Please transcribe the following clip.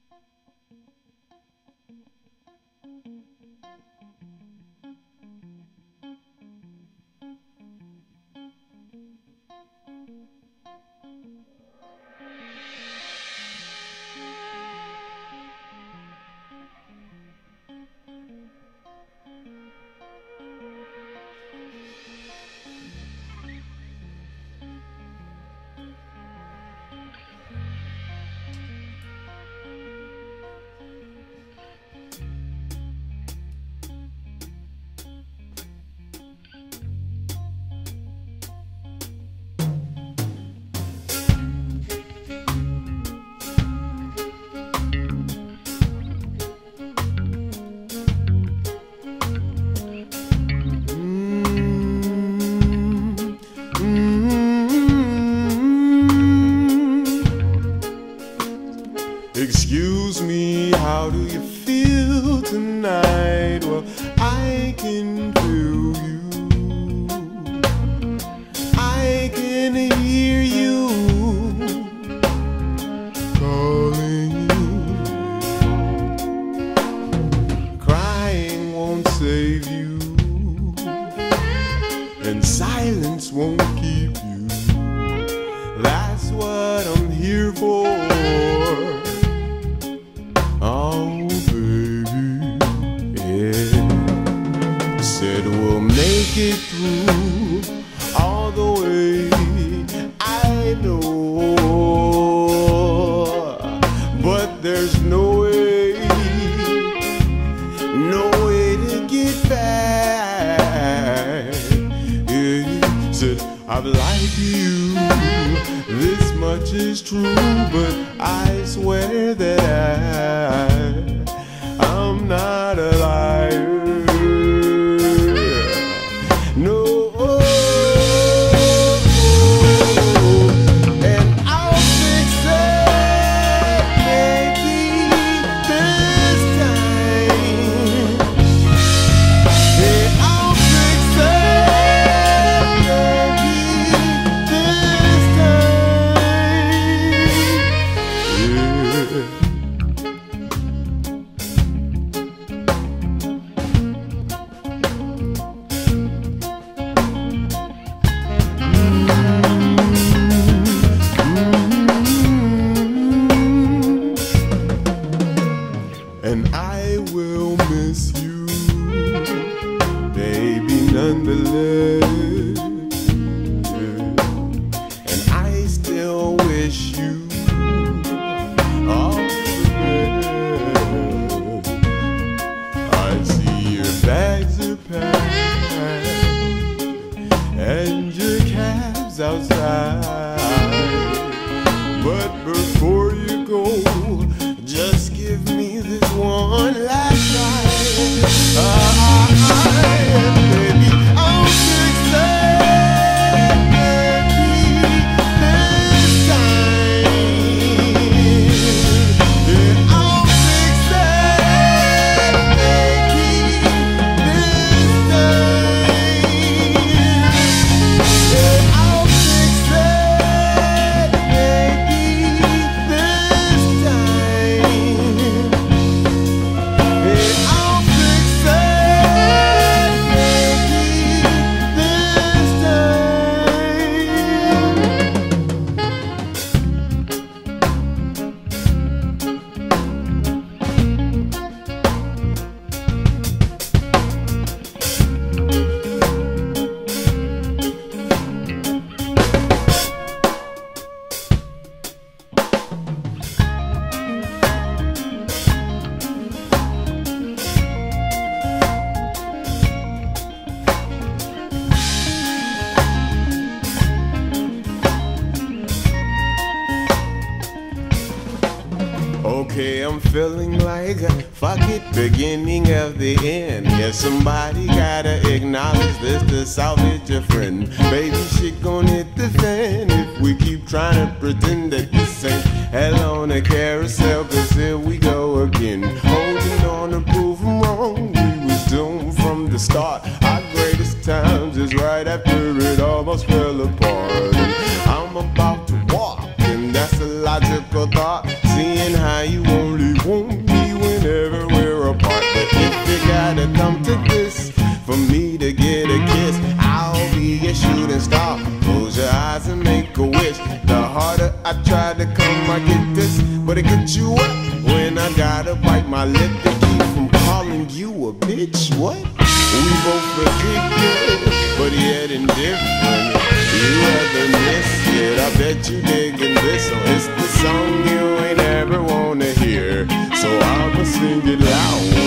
Excuse me, how do you feel tonight? Well, I can feel you. I can hear you calling you. Crying won't save you, and silence won't keep you. That's what I'm here for. Oh, baby, yeah. Said we'll make it through all the way, I know. But there's no way to get back. Yeah. Said I've lied to you, this much is true, but I swear that I'm not a liar. No. And I'll fix it, maybe this time. Yeah, I'll fix it, maybe this time. And I will miss you, baby, nonetheless. Yeah. And I still wish you all the best. I see your bags are packed and your cab's outside. But before you go, just give me this one last try. Baby, I'll fix it, maybe this time. Yeah, I'll fix it, maybe this time. Yeah, I'll fix it, maybe this time. Okay, I'm feeling like a fuck it, beginning of the end. Yeah, somebody gotta acknowledge this to salvage a friend. Baby, shit gon' hit the fan if we keep trying to pretend that this ain't hell on a carousel. Cause here we go again, holding on to prove them wrong. We was doomed from the start. Our greatest times is right after it almost fell apart. And I'm about to walk, and that's just a logical thought, seeing how you only want me whenever we're apart. But if you gotta come to this for me to get a kiss, I'll be a shooting star. Close your eyes and make a wish. The harder I try to come, I get this, but it gets you up when I gotta bite my lip to keep from calling you a bitch. What? We both ridiculous, but yet indifferent. You rather miss it, I bet you digging this. So it's the song you ain't ever wanna hear, so I'ma sing it loud.